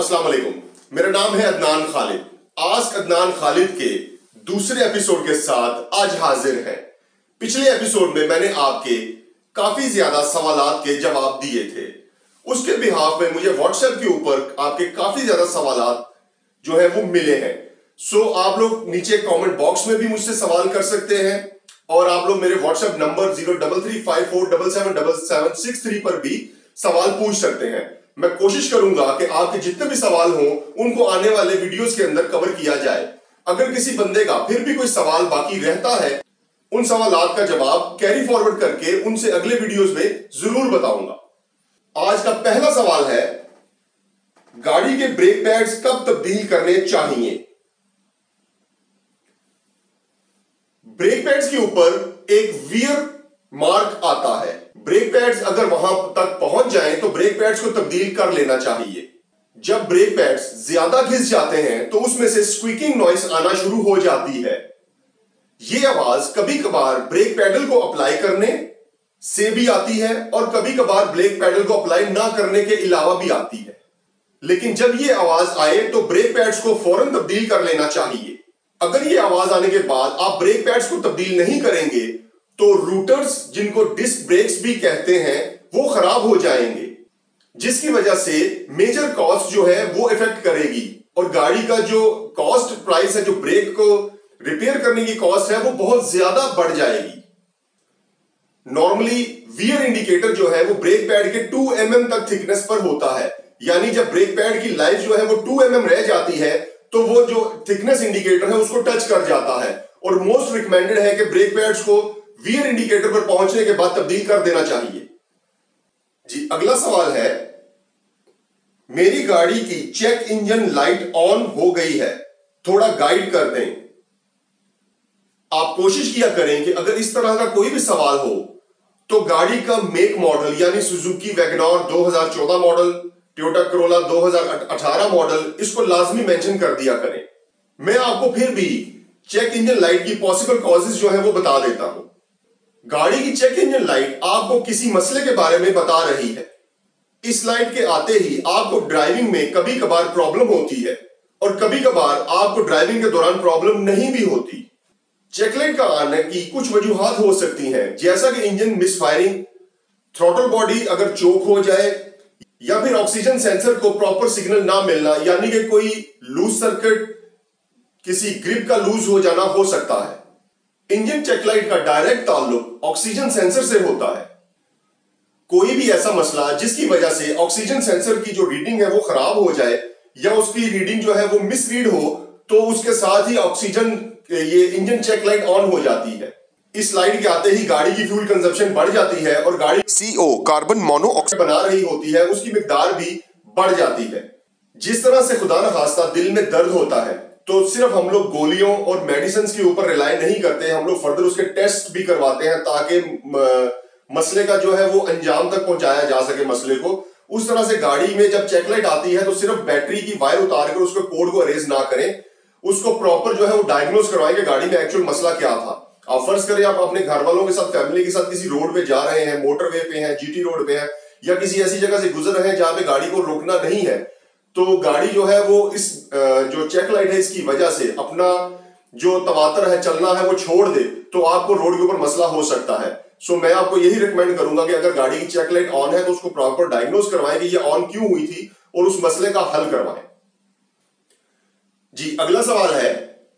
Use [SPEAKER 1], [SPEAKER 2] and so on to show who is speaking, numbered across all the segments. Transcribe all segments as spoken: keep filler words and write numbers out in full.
[SPEAKER 1] अस्सलाम वालेकुम। मेरा नाम है अदनान खालिद। आस्क अदनान खालिद के दूसरे एपिसोड के साथ आज हाजिर है। पिछले एपिसोड में मैंने आपके काफी ज्यादा सवालात के जवाब दिए थे। उसके बिहाफ में मुझे व्हाट्सएप के ऊपर आपके काफी ज्यादा सवालात जो है वो मिले हैं। सो आप लोग नीचे कमेंट बॉक्स में भी मुझसे सवाल कर सकते हैं और आप लोग मेरे WhatsApp number zero double three five four double seven double seven six three पर भी सवाल पूछ सकते हैं। मैं कोशिश करूंगा कि आपके जितने भी सवाल हों उनको आने वाले वीडियोस के अंदर कवर किया जाए। अगर किसी बंदे का फिर भी कोई सवाल बाकी रहता है, उन सवालात का जवाब कैरी फॉरवर्ड करके उनसे अगले वीडियोस में जरूर बताऊंगा। आज का पहला सवाल है, गाड़ी के ब्रेक पैड्स कब तब्दील करने चाहिए? ब्रेक पैड्स के ऊपर एक वियर मार्क आता है। ब्रेक पैड्स अगर वहां तक पहुंच जाएं तो ब्रेक पैड्स को तब्दील कर लेना चाहिए। जब ब्रेक पैड्स ज्यादा घिस जाते हैं तो उसमें से स्क्वीकिंग नॉइस आना शुरू हो जाती है। यह आवाज कभी कभार ब्रेक पैडल को अप्लाई करने से भी आती है और कभी कभार ब्रेक पैडल को अप्लाई ना करने के अलावा भी आती है। लेकिन जब यह आवाज आए तो ब्रेक पैड्स को फौरन तब्दील कर लेना चाहिए। अगर यह आवाज आने के बाद आप ब्रेक पैड्स को तब्दील नहीं करेंगे तो रूटर्स, जिनको डिस्क ब्रेक्स भी कहते हैं, वो खराब हो जाएंगे, जिसकी वजह से मेजर कॉस्ट जो है वो इफेक्ट करेगी और गाड़ी का जो कॉस्ट प्राइस है, जो ब्रेक को रिपेयर करने की कॉस्ट है, वो बहुत ज्यादा बढ़ जाएगी। नॉर्मली वियर इंडिकेटर जो है वो ब्रेक पैड के टू एम एम तक थिकनेस पर होता है। यानी जब ब्रेक पैड की लाइफ जो है वो टू एम एम रह जाती है तो वो जो थिकनेस इंडिकेटर है उसको टच कर जाता है और मोस्ट रिकमेंडेड है कि ब्रेक पैड्स को वियर इंडिकेटर पर पहुंचने के बाद तब्दील कर देना चाहिए। जी, अगला सवाल है, मेरी गाड़ी की चेक इंजन लाइट ऑन हो गई है, थोड़ा गाइड कर दें। आप कोशिश किया करें कि अगर इस तरह का कोई भी सवाल हो तो गाड़ी का मेक मॉडल यानी सुजुकी वैगनआर दो हज़ार चौदह मॉडल, टोयोटा करोला दो हज़ार अठारह मॉडल, इसको लाजमी मेंशन कर दिया करें। मैं आपको फिर भी चेक इंजन लाइट की पॉसिबल कॉजेज जो है वो बता देता हूं। गाड़ी की चेक इंजन लाइट आपको किसी मसले के बारे में बता रही है। इस लाइट के आते ही आपको ड्राइविंग में कभी कभार प्रॉब्लम होती है और कभी कभार आपको ड्राइविंग के दौरान प्रॉब्लम नहीं भी होती। चेक लाइट का आने की कुछ वजूहात हो सकती हैं, जैसा कि इंजन मिसफायरिंग, थ्रॉटल बॉडी अगर चोक हो जाए या फिर ऑक्सीजन सेंसर को प्रॉपर सिग्नल ना मिलना, यानी कि कोई लूज सर्किट, किसी ग्रिप का लूज हो जाना हो सकता है। इंजन चेकलाइट का डायरेक्ट ताल्लुक ऑक्सीजन सेंसर से होता है। कोई भी ऐसा मसला जिसकी वजह से ऑक्सीजन सेंसर की जो रीडिंग है वो खराब हो जाए या उसकी रीडिंग जो है वो मिसरीड हो तो उसके साथ ही ऑक्सीजन ये इंजन चेकलाइट ऑन हो जाती है। इस लाइट के आते ही गाड़ी की फ्यूल कंजप्शन बढ़ जाती है और गाड़ी सीओ कार्बन मोनोऑक्साइड बना रही होती है, उसकी मिकदार भी बढ़ जाती है। जिस तरह से खुदा न खास्ता दिल में दर्द होता है तो सिर्फ हम लोग गोलियों और मेडिसिन के ऊपर रिलाई नहीं करते, हम लोग फर्दर उसके टेस्ट भी करवाते हैं ताकि मसले का जो है वो अंजाम तक पहुंचाया जा सके मसले को। उस तरह से गाड़ी में जब चेकलाइट आती है तो सिर्फ बैटरी की वायर उतार कर उसके कोड को अरेज ना करें, उसको प्रॉपर जो है वो डायग्नोज करवाएं कि गाड़ी में एक्चुअल मसला क्या था। आप फर्ज करें आप अपने घर वालों के साथ, फैमिली के साथ किसी रोड पे जा रहे हैं, मोटरवे पे हैं, जीटी रोड पे हैं या किसी ऐसी जगह से गुजर रहे हैं जहां पे गाड़ी को रोकना नहीं है, तो गाड़ी जो है वो इस जो चेक लाइट है इसकी वजह से अपना जो तवातर है, चलना है, वो छोड़ दे तो आपको रोड के ऊपर मसला हो सकता है। सो मैं आपको यही रिकमेंड करूंगा कि अगर गाड़ी की चेक लाइट ऑन है तो उसको प्रॉपर डायग्नोज करवाएं कि ये ऑन क्यों हुई थी और उस मसले का हल करवाएं। जी, अगला सवाल है,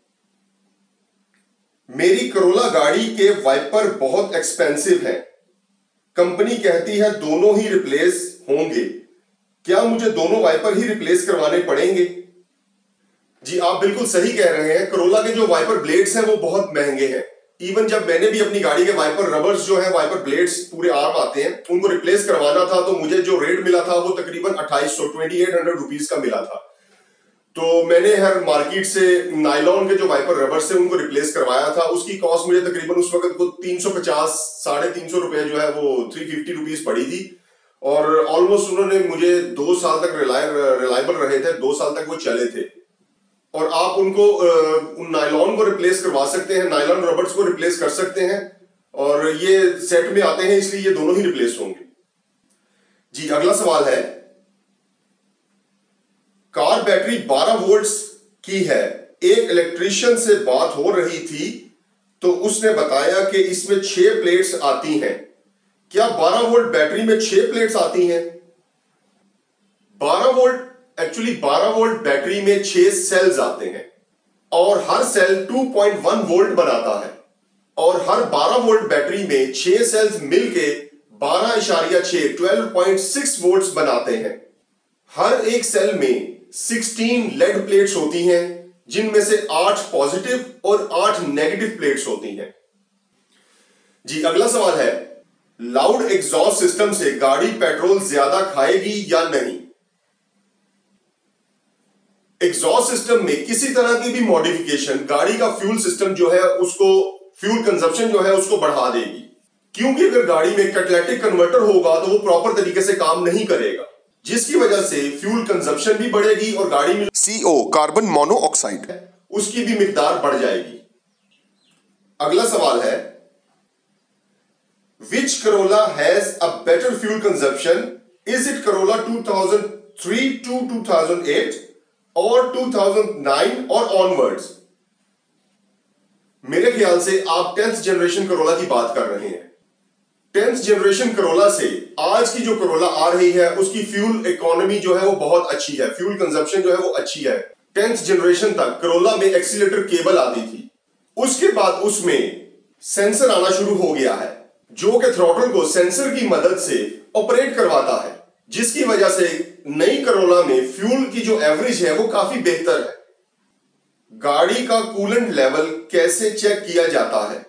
[SPEAKER 1] मेरी करोला गाड़ी के वाइपर बहुत एक्सपेंसिव है, कंपनी कहती है दोनों ही रिप्लेस होंगे, क्या मुझे दोनों वाइपर ही रिप्लेस करवाने पड़ेंगे? जी, आप बिल्कुल सही कह रहे हैं। करोला के जो वाइपर ब्लेड्स हैं वो बहुत महंगे हैं। इवन जब मैंने भी अपनी गाड़ी के वाइपर रबर्स जो है, वाइपर ब्लेड्स पूरे आर्म आते हैं, उनको रिप्लेस करवाना था तो मुझे जो रेट मिला था वो तकरीबन अट्ठाईस सौ ट्वेंटी एट हंड्रेड रुपीज का मिला था। तो मैंने हर मार्केट से नायलॉन के जो वाइपर रबर्स थे उनको रिप्लेस करवाया था। उसकी कॉस्ट मुझे तकरीबन उस वक्त को तीन सौ पचास साढ़े तीन सौ रुपए जो है वो थ्री फिफ्टी रुपीज पड़ी थी और ऑलमोस्ट उन्होंने मुझे दो साल तक रिलायबल रहे थे, दो साल तक वो चले थे। और आप उनको उन नायलॉन को रिप्लेस करवा सकते हैं, नायलॉन रबर्स को रिप्लेस कर सकते हैं और ये सेट में आते हैं, इसलिए ये दोनों ही रिप्लेस होंगे। जी, अगला सवाल है, कार बैटरी बारह वोल्ट्स की है। एक इलेक्ट्रीशियन से बात हो रही थी तो उसने बताया कि इसमें छह प्लेट्स आती हैं। क्या बारह वोल्ट बैटरी में छह प्लेट्स आती हैं? बारह वोल्ट एक्चुअली बारह वोल्ट बैटरी में छह सेल्स आते हैं और हर सेल दो पॉइंट एक वोल्ट बनाता है और हर बारह वोल्ट बैटरी में छह सेल्स मिलके बारह इशारिया छह बारह पॉइंट छह वोल्ट्स बनाते हैं। हर एक सेल में सोलह लेड प्लेट्स होती हैं जिनमें से आठ पॉजिटिव और आठ नेगेटिव प्लेट्स होती हैं। जी अगला सवाल है, लाउड एग्जॉस्ट सिस्टम से गाड़ी पेट्रोल ज्यादा खाएगी या नहीं? एग्जॉस्ट सिस्टम में किसी तरह की भी मॉडिफिकेशन गाड़ी का फ्यूल सिस्टम जो है उसको फ्यूल कंजप्शन जो है उसको बढ़ा देगी, क्योंकि अगर गाड़ी में कैटालिटिक कन्वर्टर होगा तो वो प्रॉपर तरीके से काम नहीं करेगा, जिसकी वजह से फ्यूल कंजप्शन भी बढ़ेगी और गाड़ी में सीओ कार्बन मोनोऑक्साइड उसकी भी मिकदार बढ़ जाएगी। अगला सवाल है, which Corolla has a better fuel consumption? Is it Corolla two thousand three to two thousand eight और टू थाउजेंड नाइन और ऑनवर्ड्स? मेरे ख्याल से आप टेंथ जनरेशन करोला की बात कर रहे हैं। टेंथ जनरेशन करोला से आज की जो करोला आ रही है उसकी फ्यूल इकोनॉमी जो है वो बहुत अच्छी है, फ्यूल कंजप्शन जो है वो अच्छी है। टेंथ जनरेशन तक करोला में एक्सीलेटर केबल आती थी, उसके बाद उसमें सेंसर आना शुरू हो गया है जो कि थ्रॉटल को सेंसर की मदद से ऑपरेट करवाता है, जिसकी वजह से नई करोला में फ्यूल की जो एवरेज है वो काफी बेहतर है। गाड़ी का कूलेंट लेवल कैसे चेक किया जाता है?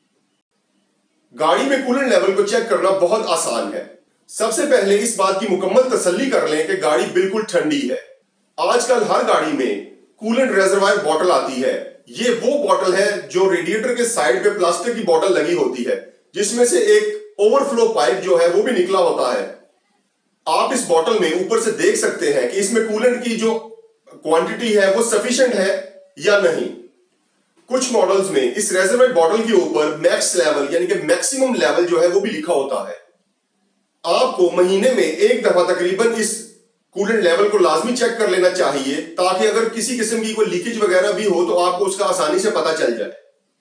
[SPEAKER 1] गाड़ी में कूलेंट लेवल को चेक करना बहुत आसान है। सबसे पहले इस बात की मुकम्मल तसल्ली कर लें कि गाड़ी बिल्कुल ठंडी है। आजकल हर गाड़ी में कूलेंट रिजर्वायर बॉटल आती है। ये वो बॉटल है जो रेडिएटर के साइड पे प्लास्टिक की बॉटल लगी होती है, जिसमें से एक ओवरफ्लो पाइप जो है वो भी निकला होता है। आप इस बॉटल में ऊपर से देख सकते हैं कि इसमें कूलेंट की जो क्वांटिटी है वो सफिशिएंट है या नहीं। कुछ मॉडल्स में इस रेजरवायर बॉटल के ऊपर मैक्स लेवल यानी कि मैक्सिमम लेवल जो है वो भी लिखा होता है। आपको महीने में एक दफा तकरीबन इस कूलेंट लेवल को लाजमी चेक कर लेना चाहिए, ताकि अगर किसी किस्म की कोई लीकेज वगैरह भी हो तो आपको उसका आसानी से पता चल जाए।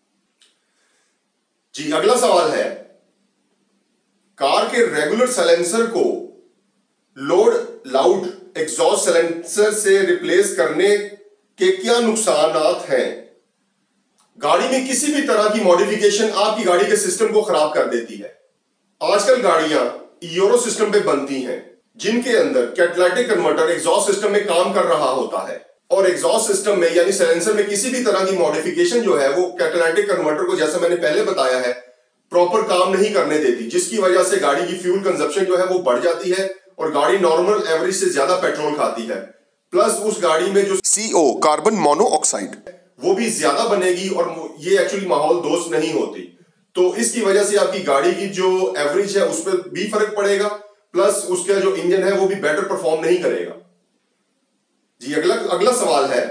[SPEAKER 1] जी अगला सवाल है, कार के रेगुलर साइलेंसर को लोड लाउड एग्जॉस्ट साइलेंसर से रिप्लेस करने के क्या नुकसानात हैं? गाड़ी में किसी भी तरह की मॉडिफिकेशन आपकी गाड़ी के सिस्टम को खराब कर देती है। आजकल गाड़ियां यूरो सिस्टम पे बनती हैं, जिनके अंदर कैटालिटिक कन्वर्टर एग्जॉस्ट सिस्टम में काम कर रहा होता है, और एग्जॉस्ट सिस्टम में यानी साइलेंसर में किसी भी तरह की मॉडिफिकेशन जो है वो कैटालिटिक कन्वर्टर को, जैसा मैंने पहले बताया है, प्रॉपर काम नहीं करने देती, जिसकी वजह से गाड़ी की फ्यूल कंजप्शन जो है वो बढ़ जाती है और गाड़ी नॉर्मल एवरेज से ज्यादा पेट्रोल खाती है। प्लस उस गाड़ी में जो सीओ कार्बन मोनोऑक्साइड वो भी ज्यादा बनेगी और ये एक्चुअली माहौल दोस्त नहीं होती। तो इसकी वजह से आपकी गाड़ी की जो एवरेज है उस पर भी फर्क पड़ेगा, प्लस उसका जो इंजन है वो भी बेटर परफॉर्म नहीं करेगा। जी अगला अगला सवाल है,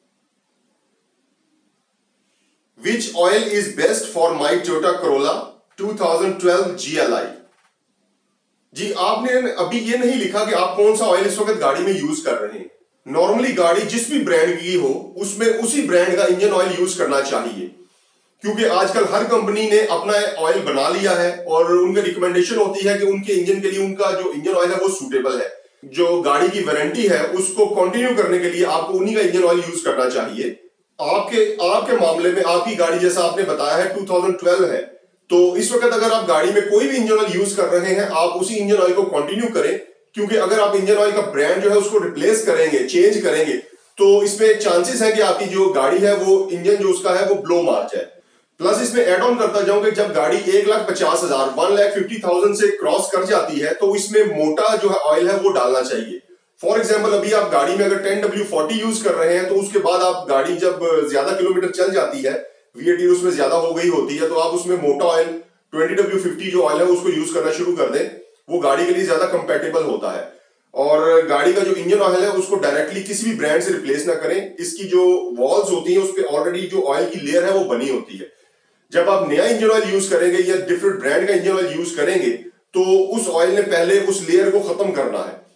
[SPEAKER 1] which oil is best for my Toyota Corolla two thousand twelve G L I? जी आपने अभी ये नहीं लिखा कि आप कौन सा ऑयल इस वक्त गाड़ी में यूज कर रहे हैं। नॉर्मली गाड़ी जिस भी ब्रांड की हो उसमें उसी ब्रांड का इंजन ऑयल यूज करना चाहिए, क्योंकि आजकल हर कंपनी ने अपना ऑयल बना लिया है और उनकी रिकमेंडेशन होती है कि उनके इंजन के लिए उनका जो इंजन ऑयल है वो सूटेबल है। जो गाड़ी की वारंटी है उसको कंटिन्यू करने के लिए आपको उन्हीं का इंजन ऑयल यूज करना चाहिए। आपके आपके मामले में आपकी गाड़ी जैसा आपने बताया है टू थाउजेंड ट्वेल्व है, तो इस वक्त अगर आप गाड़ी में कोई भी इंजन ऑयल यूज कर रहे हैं आप उसी इंजन ऑयल को कंटिन्यू करें, क्योंकि अगर आप इंजन ऑयल का ब्रांड जो है उसको रिप्लेस करेंगे, चेंज करेंगे, तो इसमें चांसेस है कि आपकी जो गाड़ी है वो इंजन जो उसका है वो ब्लो मार जाए। प्लस इसमें एड ऑन करता जाऊं कि जब गाड़ी एक लाख पचास हजार वन लाख फिफ्टी थाउजेंड से क्रॉस कर जाती है तो इसमें मोटा जो है ऑयल है वो डालना चाहिए। फॉर एग्जाम्पल अभी आप गाड़ी में अगर टेन डब्ल्यू फोर्टी यूज कर रहे हैं तो उसके बाद आप गाड़ी जब ज्यादा किलोमीटर चल जाती है, वीएटी उसमें ज्यादा हो गई होती है, तो आप उसमें मोटा ऑयल ट्वेंटी डब्ल्यू फिफ्टी जो ऑयल है उसको यूज करना शुरू कर दें। वो गाड़ी के लिए ज्यादा कंपेटेबल होता है। और गाड़ी का जो इंजन ऑयल है उसको डायरेक्टली किसी भी ब्रांड से रिप्लेस ना करें। इसकी जो वॉल्स होती हैं उस पर ऑलरेडी जो ऑयल की लेयर है वो बनी होती है। जब आप नया इंजन ऑयल यूज करेंगे या डिफरेंट ब्रांड का इंजन ऑयल यूज करेंगे तो उस ऑयल ने पहले उस लेयर को खत्म करना है।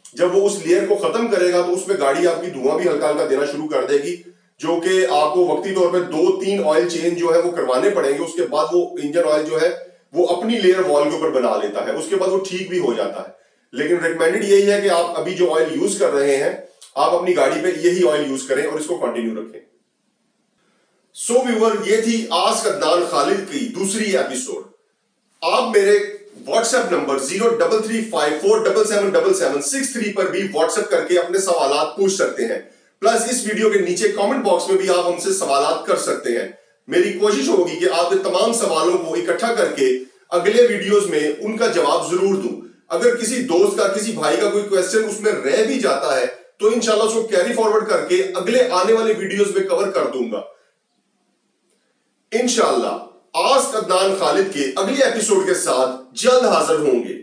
[SPEAKER 1] जब वो उस लेयर को खत्म करेगा तो उसमें गाड़ी आपकी धुआं भी हल्का हल्का देना शुरू कर देगी, जो कि आपको वक्ती तौर पे दो तीन ऑयल चेंज जो है वो करवाने पड़ेंगे। उसके बाद वो इंजन ऑयल जो है वो अपनी लेयर वॉल के ऊपर बना लेता है, उसके बाद वो ठीक भी हो जाता है। लेकिन रिकमेंडेड यही है कि आप अभी जो ऑयल यूज कर रहे हैं आप अपनी गाड़ी पे यही ऑयल यूज करें और इसको कंटिन्यू रखें। सो व्यूअर, ये थी आस्क अदनान खालिद की दूसरी एपिसोड। आप मेरे WhatsApp number zero double three five four double seven double seven six three पर भी व्हाट्सएप करके अपने सवालात पूछ सकते हैं। प्लस इस वीडियो के नीचे कमेंट बॉक्स में भी आप हमसे सवालात कर सकते हैं। मेरी कोशिश होगी कि आपके तमाम सवालों को इकट्ठा करके अगले वीडियोस में उनका जवाब जरूर दूं। अगर किसी दोस्त का, किसी भाई का कोई क्वेश्चन उसमें रह भी जाता है तो इंशाल्लाह उसको कैरी फॉरवर्ड करके अगले आने वाले वीडियोस में कवर कर दूंगा। इंशाल्लाह आस्क अदनान खालिद के अगले एपिसोड के साथ जल्द हाजिर होंगे।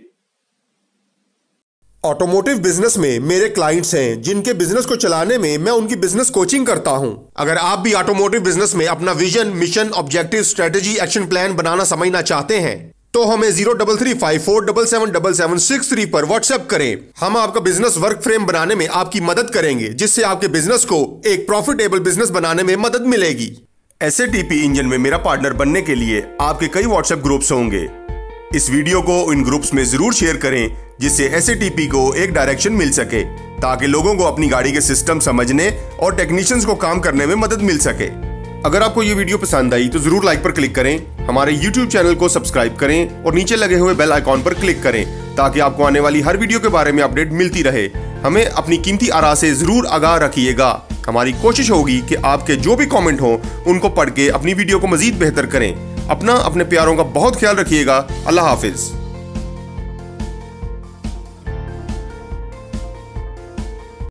[SPEAKER 2] ऑटोमोटिव बिजनेस में मेरे क्लाइंट्स हैं जिनके बिजनेस को चलाने में मैं उनकी बिजनेस कोचिंग करता हूं। अगर आप भी ऑटोमोटिव बिजनेस में अपना vision, mission, objective, strategy, action plan बनाना समझना चाहते हैं तो हमें zero double three five four double seven double seven six three पर व्हाट्सएप करें। हम आपका बिजनेस वर्क फ्रेम बनाने में आपकी मदद करेंगे, जिससे आपके बिजनेस को एक प्रॉफिटेबल बिजनेस बनाने में मदद मिलेगी। S A T P engine में मेरा पार्टनर बनने के लिए आपके कई व्हाट्सएप ग्रुप्स होंगे। इस वीडियो को इन ग्रुप्स में जरूर शेयर करें, जिससे एस ए टी पी को एक डायरेक्शन मिल सके, ताकि लोगों को अपनी गाड़ी के सिस्टम समझने और टेक्नीशियंस को काम करने में मदद मिल सके। अगर आपको ये वीडियो पसंद आई तो जरूर लाइक पर क्लिक करें, हमारे यूट्यूब चैनल को सब्सक्राइब करें और नीचे लगे हुए बेल आइकॉन पर क्लिक करें, ताकि आपको आने वाली हर वीडियो के बारे में अपडेट मिलती रहे। हमें अपनी कीमती आरा से जरूर आगाह रखिएगा। हमारी कोशिश होगी कि आपके जो भी कमेंट हो उनको पढ़ के अपनी वीडियो को मजीद बेहतर करें। अपना, अपने प्यारों का बहुत ख्याल रखिएगा। अल्लाह हाफिज।